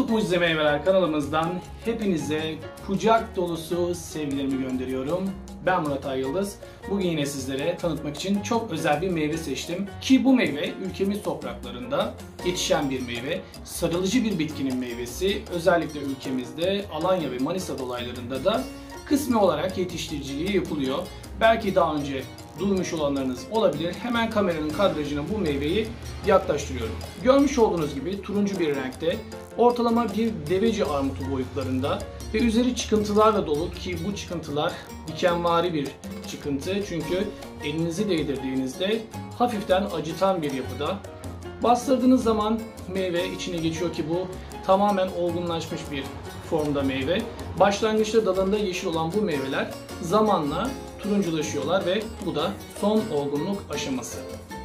YouTube Mucize Meyveler kanalımızdan hepinize kucak dolusu sevgilerimi gönderiyorum. Ben Murat Ay Yıldız. Bugün yine sizlere tanıtmak için çok özel bir meyve seçtim. Ki bu meyve ülkemiz topraklarında yetişen bir meyve. Sarılıcı bir bitkinin meyvesi. Özellikle ülkemizde Alanya ve Manisa dolaylarında da kısmi olarak yetiştiriciliği yapılıyor. Belki daha önce duymuş olanlarınız olabilir. Hemen kameranın kadrajına bu meyveyi yaklaştırıyorum. Görmüş olduğunuz gibi turuncu bir renkte, ortalama bir deveci armutu boyutlarında ve üzeri çıkıntılarla dolu ki bu çıkıntılar dikenvari bir çıkıntı. Çünkü elinizi değdirdiğinizde hafiften acıtan bir yapıda. Bastırdığınız zaman meyve içine geçiyor ki bu tamamen olgunlaşmış bir formda meyve. Başlangıçta dalında yeşil olan bu meyveler zamanla turunculaşıyorlar ve bu da son olgunluk aşaması.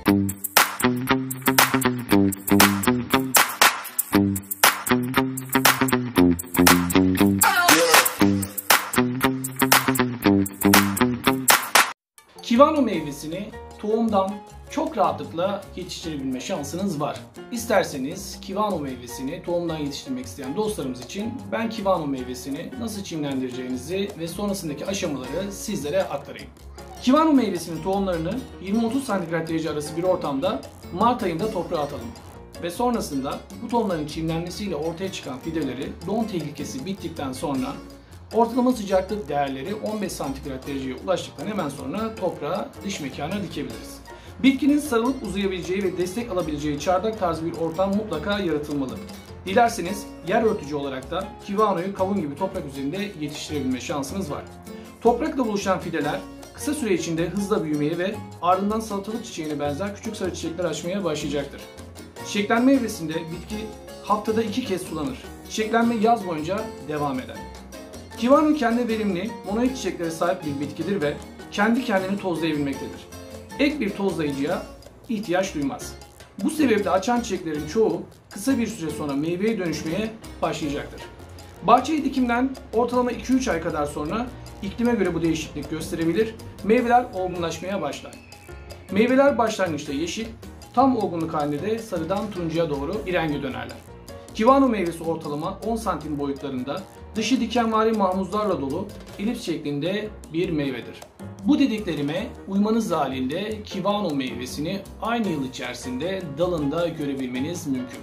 Kivano meyvesini tohumdan çok rahatlıkla yetiştirebilme şansınız var. İsterseniz Kivano meyvesini tohumdan yetiştirmek isteyen dostlarımız için ben Kivano meyvesini nasıl çimlendireceğinizi ve sonrasındaki aşamaları sizlere aktarayım. Kivano meyvesinin tohumlarını 20-30 santigrat derece arası bir ortamda Mart ayında toprağa atalım. Ve sonrasında bu tohumların çimlenmesiyle ortaya çıkan fideleri don tehlikesi bittikten sonra ortalama sıcaklık değerleri 15 santigrat dereceye ulaştıktan hemen sonra toprağa dış mekana dikebiliriz. Bitkinin sarılıp uzayabileceği ve destek alabileceği çardak tarzı bir ortam mutlaka yaratılmalı. Dilerseniz yer örtücü olarak da Kivano'yu kavun gibi toprak üzerinde yetiştirebilme şansınız var. Toprakla buluşan fideler kısa süre içinde hızla büyümeye ve ardından salatalık çiçeğine benzer küçük sarı çiçekler açmaya başlayacaktır. Çiçeklenme evresinde bitki haftada 2 kez sulanır. Çiçeklenme yaz boyunca devam eder. Kivano kendi verimli monoik çiçeklere sahip bir bitkidir ve kendi kendini tozlayabilmektedir. Ek bir tozlayıcıya ihtiyaç duymaz. Bu sebeple açan çiçeklerin çoğu kısa bir süre sonra meyveye dönüşmeye başlayacaktır. Bahçeye dikimden ortalama 2-3 ay kadar sonra iklime göre bu değişiklik gösterebilir, meyveler olgunlaşmaya başlar. Meyveler başlangıçta yeşil, tam olgunluk halinde de sarıdan turuncuya doğru bir renge dönerler. Kivano meyvesi ortalama 10 santim boyutlarında, dışı dikenvari mahmuzlarla dolu elips şeklinde bir meyvedir. Bu dediklerime uymanız halinde Kivano meyvesini aynı yıl içerisinde dalında görebilmeniz mümkün.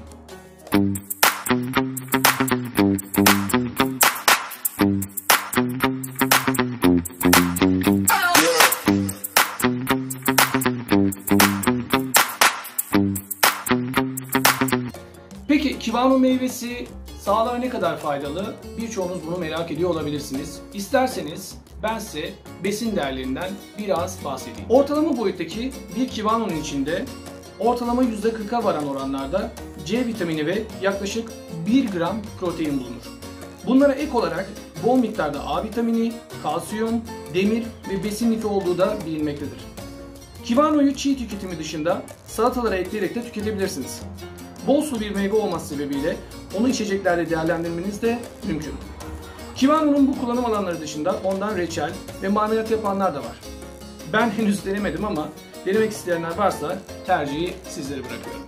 Peki Kivano meyvesi sağlığa ne kadar faydalı? Birçoğunuz bunu merak ediyor olabilirsiniz. İsterseniz ben size besin değerlerinden biraz bahsedeyim. Ortalama boyuttaki bir Kivano'nun içinde ortalama %40'a varan oranlarda C vitamini ve yaklaşık 1 gram protein bulunur. Bunlara ek olarak bol miktarda A vitamini, kalsiyum, demir ve besin lifi olduğu da bilinmektedir. Kivano'yu çiğ tüketimi dışında salatalara ekleyerek de tüketebilirsiniz. Bol su bir meyve olması sebebiyle onu içeceklerde değerlendirmeniz de mümkün. Kivano'nun bu kullanım alanları dışında ondan reçel ve marmelat yapanlar da var. Ben henüz denemedim ama denemek isteyenler varsa tercihi sizlere bırakıyorum.